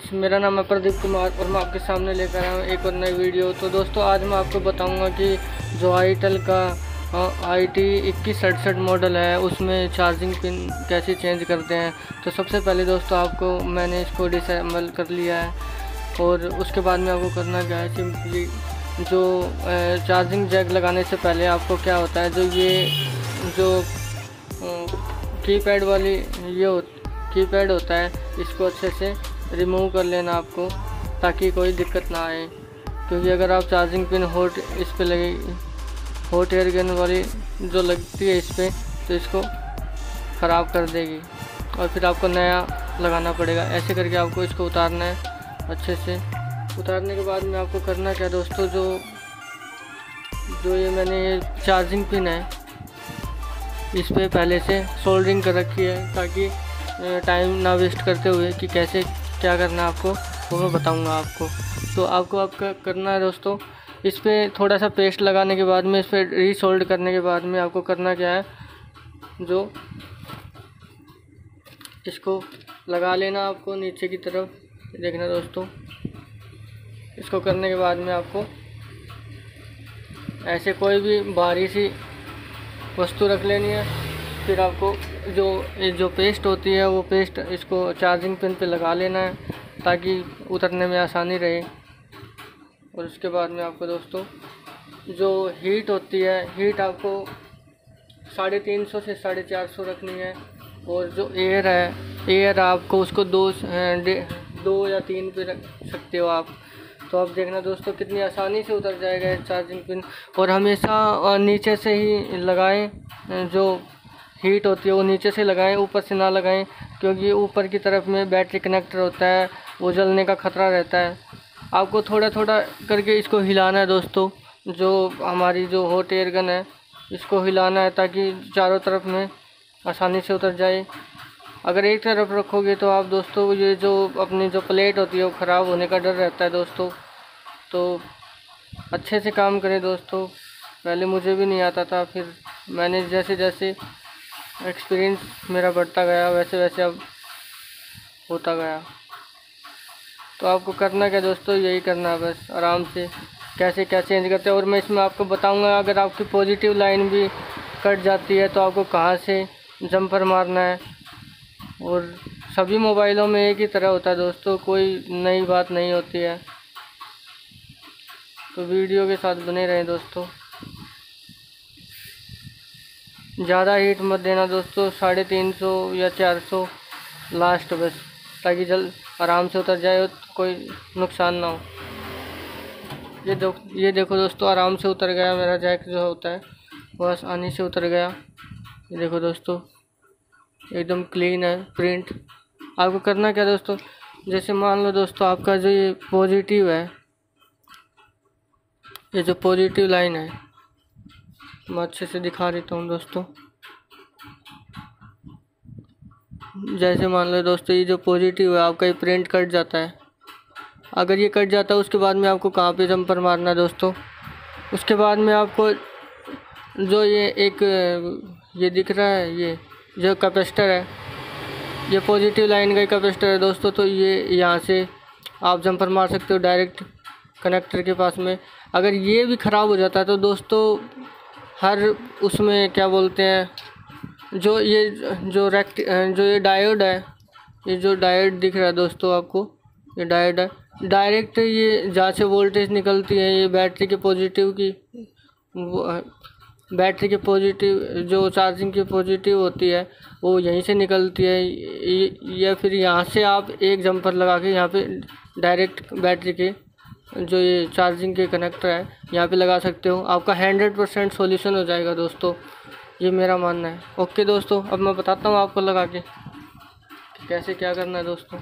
Friends, मेरा नाम है प्रदीप कुमार और मैं आपके सामने लेकर आया हूँ एक और नई वीडियो। तो दोस्तों, आज मैं आपको बताऊंगा कि जो आईटेल का IT2168 मॉडल है उसमें चार्जिंग पिन कैसे चेंज करते हैं। तो सबसे पहले दोस्तों, आपको मैंने इसको डिसेंबल कर लिया है और उसके बाद में आपको करना क्या है, सिंपली जो चार्जिंग जैक लगाने से पहले आपको क्या होता है, जो कीपैड वाली कीपैड होता है, इसको अच्छे से रिमूव कर लेना आपको, ताकि कोई दिक्कत ना आए। क्योंकि अगर आप चार्जिंग पिन इस पे लगेगी, हॉट एयर गन वाली जो लगती है इस पे, तो इसको ख़राब कर देगी और फिर आपको नया लगाना पड़ेगा। ऐसे करके आपको इसको उतारना है। अच्छे से उतारने के बाद में आपको करना क्या दोस्तों, जो ये मैंने ये चार्जिंग पिन है इस पे पहले से सोल्डरिंग कर रखी है, ताकि टाइम ना वेस्ट करते हुए कि कैसे क्या करना है आपको, वो मैं बताऊंगा आपको। तो आपको करना है दोस्तों, इस पे थोड़ा सा पेस्ट लगाने के बाद में, इस पे रीसोल्ड करने के बाद में आपको करना क्या है, जो इसको लगा लेना आपको नीचे की तरफ, देखना दोस्तों। इसको करने के बाद में आपको ऐसे कोई भी भारी सी वस्तु रख लेनी है। फिर आपको जो पेस्ट होती है, वो पेस्ट इसको चार्जिंग पिन पे लगा लेना है, ताकि उतरने में आसानी रहे। और उसके बाद में आपको दोस्तों, जो हीट होती है, हीट आपको 350 से 450 रखनी है। और जो एयर आपको उसको 2 या 3 पे रख सकते हो आप। तो आप देखना दोस्तों, कितनी आसानी से उतर जाएगा ये चार्जिंग पिन। और हमेशा नीचे से ही लगाएं, जो हीट होती है वो नीचे से लगाएं, ऊपर से ना लगाएं, क्योंकि ऊपर की तरफ में बैटरी कनेक्टर होता है, वो जलने का खतरा रहता है। आपको थोड़ा थोड़ा करके इसको हिलाना है दोस्तों। जो हमारी जो हॉट एयर गन है, इसको हिलाना है, ताकि चारों तरफ में आसानी से उतर जाए। अगर एक तरफ रखोगे तो आप दोस्तों, ये जो अपनी जो प्लेट होती है वो ख़राब होने का डर रहता है दोस्तों। तो अच्छे से काम करें दोस्तों। पहले मुझे भी नहीं आता था, फिर मैंने जैसे जैसे एक्सपीरियंस मेरा बढ़ता गया, वैसे वैसे अब होता गया। तो आपको करना क्या दोस्तों, यही करना है बस, आराम से कैसे क्या चेंज करते हैं। और मैं इसमें आपको बताऊंगा, अगर आपकी पॉजिटिव लाइन भी कट जाती है तो आपको कहाँ से जंपर मारना है। और सभी मोबाइलों में एक ही तरह होता है दोस्तों, कोई नई बात नहीं होती है। तो वीडियो के साथ बने रहें दोस्तों। ज़्यादा हीट मत देना दोस्तों, 350 या 400 लास्ट बस, ताकि आराम से उतर जाए और कोई नुकसान ना हो। ये देखो दोस्तों, आराम से उतर गया मेरा जैक जो होता है, वो आसानी से उतर गया। ये देखो दोस्तों, एकदम क्लीन है प्रिंट। आपको करना क्या दोस्तों, जैसे मान लो दोस्तों, आपका जो ये पॉजिटिव है, ये जो पॉजिटिव लाइन है, मैं अच्छे से दिखा देता हूँ दोस्तों। जैसे मान लो दोस्तों, ये जो पॉजिटिव है आपका, ये प्रिंट कट जाता है। अगर ये कट जाता है, उसके बाद में आपको कहाँ पे जंपर मारना है दोस्तों। उसके बाद में आपको जो ये दिख रहा है, ये जो कैपेसिटर है, ये पॉजिटिव लाइन का ही कैपेसिटर है दोस्तों। तो ये यहाँ से आप जंपर मार सकते हो डायरेक्ट कनेक्टर के पास में। अगर ये भी ख़राब हो जाता है तो दोस्तों, हर उसमें क्या बोलते हैं, जो ये डायोड है, ये जो डायोड दिख रहा है दोस्तों आपको, ये डायोड है। डायरेक्ट ये जहाँ से वोल्टेज निकलती है, ये बैटरी के पॉजिटिव जो चार्जिंग की पॉजिटिव होती है, वो यहीं से निकलती है। या फिर यहाँ से आप एक जंपर लगा के यहाँ पे डायरेक्ट बैटरी के जो ये चार्जिंग के कनेक्टर है, यहाँ पे लगा सकते हो। आपका 100% सॉल्यूशन हो जाएगा दोस्तों, ये मेरा मानना है। ओके दोस्तों, अब मैं बताता हूँ आपको लगा के कैसे क्या करना है दोस्तों।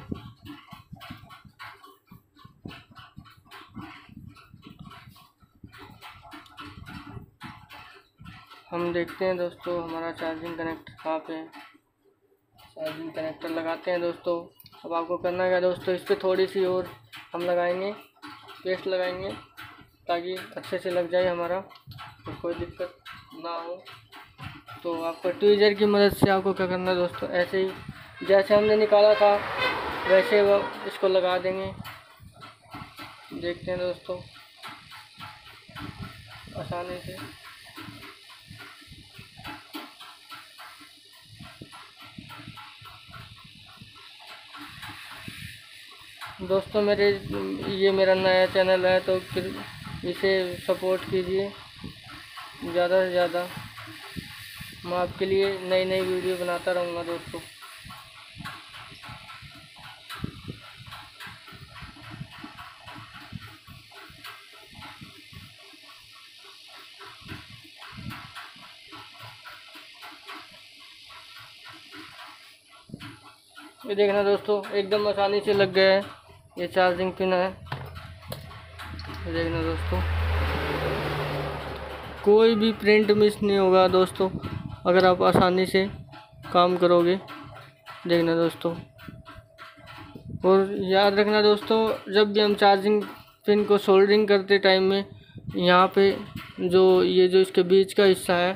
हम देखते हैं दोस्तों, हमारा चार्जिंग कनेक्टर कहाँ पे है। चार्जिंग कनेक्टर लगाते हैं दोस्तों। अब आपको करना क्या दोस्तों, इस पर थोड़ी सी और हम लगाएंगे, पेस्ट लगाएंगे, ताकि अच्छे से लग जाए हमारा, तो कोई दिक्कत ना हो। तो आपको ट्वीज़र की मदद से आपको क्या करना है दोस्तों, ऐसे ही जैसे हमने निकाला था वैसे वो इसको लगा देंगे। देखते हैं दोस्तों आसानी से। दोस्तों ये मेरा नया चैनल है, तो फिर इसे सपोर्ट कीजिए ज़्यादा से ज़्यादा। मैं आपके लिए नई नई वीडियो बनाता रहूँगा दोस्तों। ये देखना दोस्तों एकदम आसानी से लग गया है। ये चार्जिंग पिन है। ये देखना दोस्तों कोई भी प्रिंट मिस नहीं होगा दोस्तों, अगर आप आसानी से काम करोगे। देखना दोस्तों, और याद रखना दोस्तों, जब भी हम चार्जिंग पिन को सोल्डरिंग करते टाइम में यहाँ पे जो इसके बीच का हिस्सा है,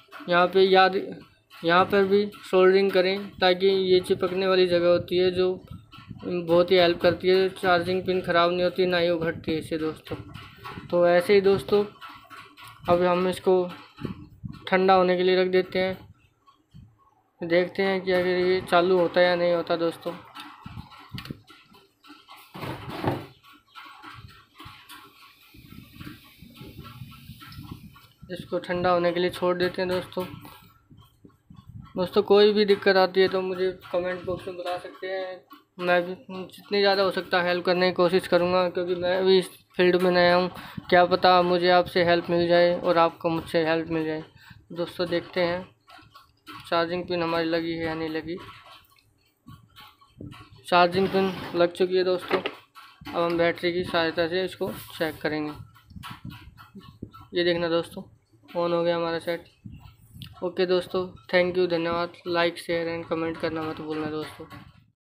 यहाँ पर भी सोल्डरिंग करें, ताकि ये चिपकने वाली जगह होती है जो बहुत ही हेल्प करती है। चार्जिंग पिन ख़राब नहीं होती, ना ही उघटती है इससे दोस्तों। तो ऐसे ही दोस्तों अब हम इसको ठंडा होने के लिए रख देते हैं। देखते हैं कि अगर ये चालू होता है या नहीं होता दोस्तों। इसको ठंडा होने के लिए छोड़ देते हैं दोस्तों। कोई भी दिक्कत आती है तो मुझे कमेंट बॉक्स में बता सकते हैं। मैं भी जितनी ज़्यादा हो सकता है हेल्प करने की कोशिश करूँगा, क्योंकि मैं भी इस फील्ड में नया हूँ। क्या पता मुझे आपसे हेल्प मिल जाए और आपको मुझसे हेल्प मिल जाए दोस्तों। देखते हैं चार्जिंग पिन हमारी लगी है या नहीं लगी। चार्जिंग पिन लग चुकी है दोस्तों। अब हम बैटरी की सहायता से इसको चेक करेंगे। ये देखना दोस्तों ऑन हो गया हमारा सेट। ओके दोस्तों, थैंक यू, धन्यवाद। लाइक शेयर एंड कमेंट करना मत भूलना दोस्तों।